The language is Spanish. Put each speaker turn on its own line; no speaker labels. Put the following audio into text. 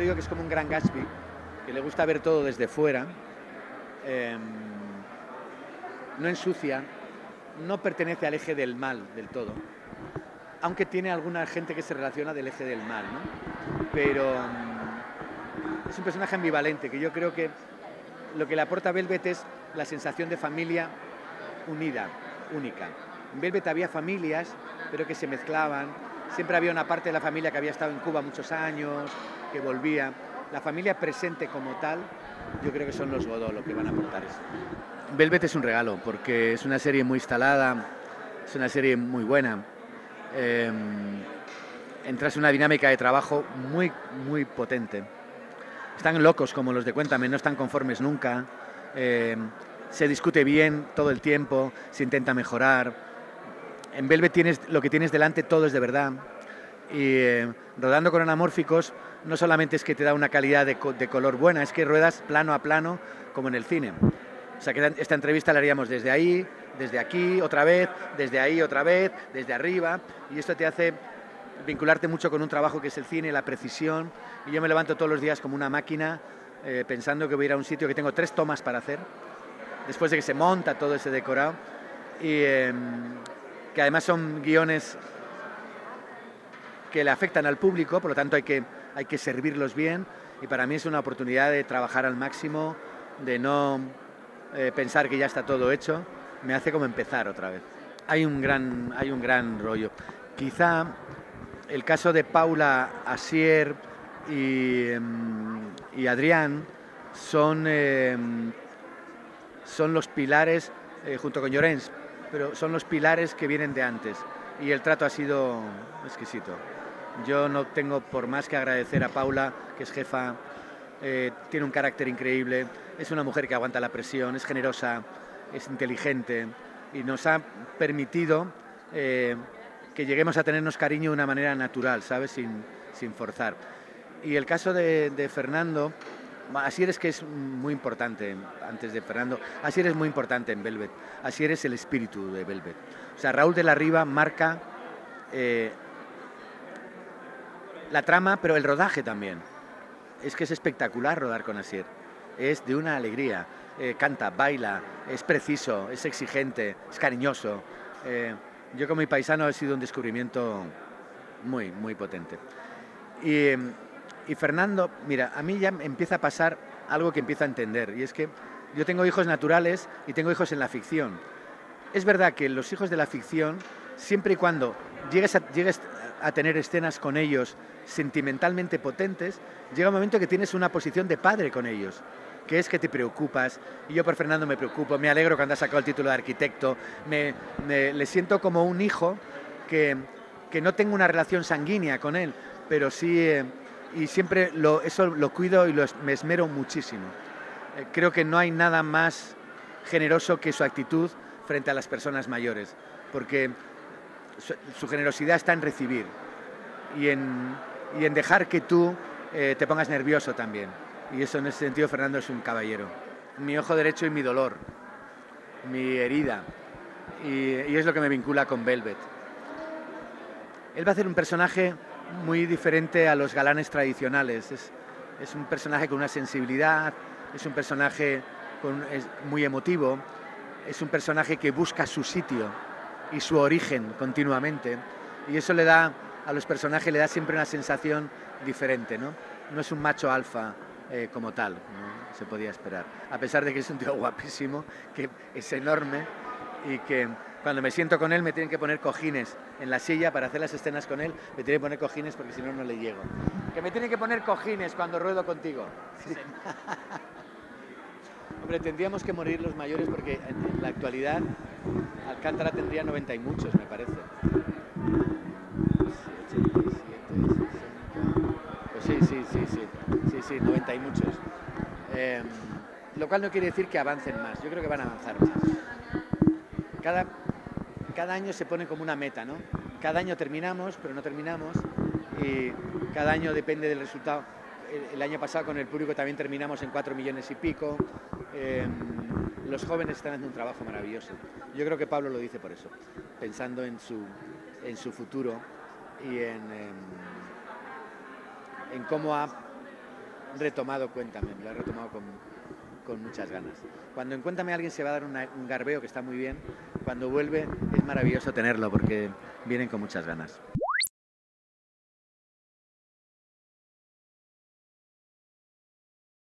digo que es como un gran Gatsby, que le gusta ver todo desde fuera, no ensucia, no pertenece al eje del mal del todo, aunque tiene alguna gente que se relaciona del eje del mal, ¿no? Pero es un personaje ambivalente, que yo creo que lo que le aporta a Velvet es la sensación de familia unida, única. En Velvet había familias, pero que se mezclaban. Siempre había una parte de la familia que había estado en Cuba muchos años, que volvía. La familia presente como tal, yo creo que son los Godot los que van a aportar eso. Velvet es un regalo, porque es una serie muy instalada, es una serie muy buena. Entras en una dinámica de trabajo muy, muy potente. Están locos como los de Cuéntame, no están conformes nunca. Se discute bien todo el tiempo, se intenta mejorar. En Velvet lo que tienes delante, todo es de verdad. Y rodando con anamórficos, no solamente es que te da una calidad de color buena, es que ruedas plano a plano como en el cine. O sea que esta entrevista la haríamos desde ahí, desde aquí, otra vez, desde ahí, otra vez, desde arriba. Y esto te hace vincularte mucho con un trabajo que es el cine, la precisión. Y yo me levanto todos los días como una máquina, pensando que voy a ir a un sitio que tengo 3 tomas para hacer, después de que se monta todo ese decorado. Y que además son guiones que le afectan al público, por lo tanto hay que servirlos bien. Y para mí es una oportunidad de trabajar al máximo, de no pensar que ya está todo hecho. Me hace como empezar otra vez. Hay un gran rollo. Quizá el caso de Paula, Asier y Adrián son los pilares, junto con Llorens, pero son los pilares que vienen de antes. Y el trato ha sido exquisito. Yo no tengo por más que agradecer a Paula, que es jefa, tiene un carácter increíble, es una mujer que aguanta la presión, es generosa, es inteligente y nos ha permitido que lleguemos a tenernos cariño de una manera natural, ¿sabes? Sin forzar. Y el caso de Fernando, Asier es que es muy importante, antes de Fernando, Asier es muy importante en Velvet, Asier es el espíritu de Velvet. O sea, Raúl de la Riva marca la trama, pero el rodaje también. Es que es espectacular rodar con Asier, es de una alegría, canta, baila, es preciso, es exigente, es cariñoso. Yo como mi paisano he sido un descubrimiento muy, muy potente. Y Fernando, mira, a mí ya empieza a pasar algo que empiezo a entender, y es que yo tengo hijos naturales y tengo hijos en la ficción. Es verdad que los hijos de la ficción, siempre y cuando llegues a tener escenas con ellos sentimentalmente potentes, llega un momento que tienes una posición de padre con ellos, que es que te preocupas, y yo por Fernando me preocupo, me alegro cuando ha sacado el título de arquitecto, le siento como un hijo que no tengo una relación sanguínea con él, pero sí, y siempre eso lo cuido y me esmero muchísimo. Creo que no hay nada más generoso que su actitud frente a las personas mayores, porque su generosidad está en recibir y en dejar que tú te pongas nervioso también. Y eso, en ese sentido, Fernando es un caballero. Mi ojo derecho y mi dolor, mi herida, y es lo que me vincula con Velvet. Él va a ser un personaje muy diferente a los galanes tradicionales. Es un personaje con una sensibilidad, es un personaje muy emotivo, es un personaje que busca su sitio y su origen continuamente, y eso le da a los personajes, le da siempre una sensación diferente, ¿no? No es un macho alfa como tal, ¿no? Se podía esperar, a pesar de que es un tío guapísimo, que es enorme, y que cuando me siento con él me tienen que poner cojines en la silla para hacer las escenas con él, me tienen que poner cojines porque si no, no le llego. Que me tienen que poner cojines cuando ruedo contigo. Sí. Hombre, tendríamos que morir los mayores porque en la actualidad Alcántara tendría 90 y muchos, me parece. 87, 60... Pues sí, 90 y muchos. Lo cual no quiere decir que avancen más, yo creo que van a avanzar más. Cada año se pone como una meta, ¿no? Cada año terminamos, pero no terminamos, y cada año depende del resultado. El año pasado con el público también terminamos en 4 millones y pico. Los jóvenes están haciendo un trabajo maravilloso. Yo creo que Pablo lo dice por eso, pensando en su futuro y en cómo ha retomado Cuéntame, lo he retomado con muchas ganas. Cuando en Cuéntame alguien se va a dar un garbeo que está muy bien, cuando vuelve es maravilloso tenerlo porque vienen con muchas ganas.